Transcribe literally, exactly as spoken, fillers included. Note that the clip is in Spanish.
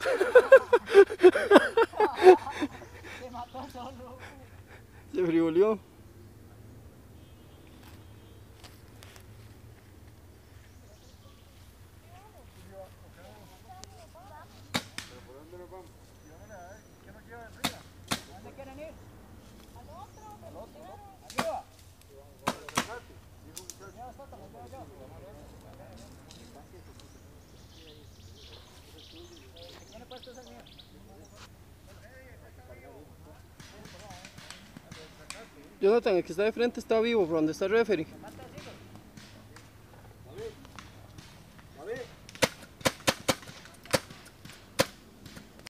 Se mató solo. Se frivoleó. ¿Dónde quieren ir? Al otro. Al otro. Arriba. Ya está, te lo llevo yo. El que tiene puesto es el mío. Jonathan, el que está de frente está vivo, por donde está el referee.